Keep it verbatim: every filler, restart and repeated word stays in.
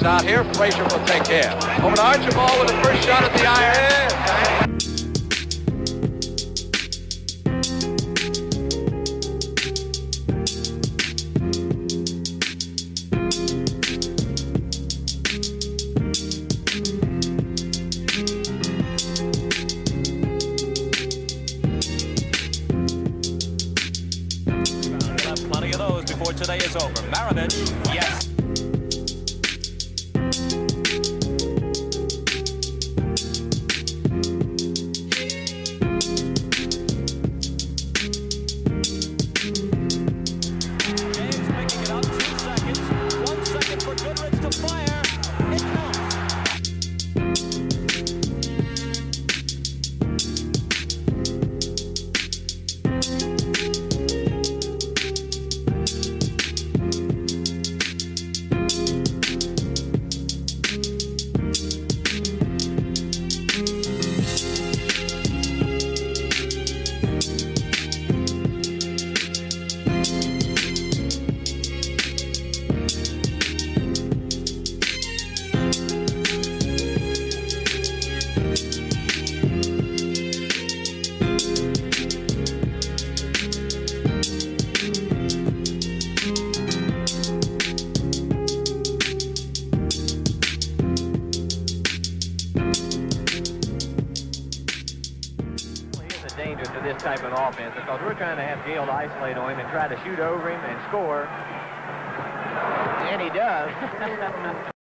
is out here. Frazier will take care. Over to Archibald with the first shot at the iron. Plenty of those before today is over. Maravich, yes. James picking it up, two seconds. One second for Goodrich to fire. It counts. Danger to this type of offense because we're trying to have Gail to isolate on him and try to shoot over him and score, and he does.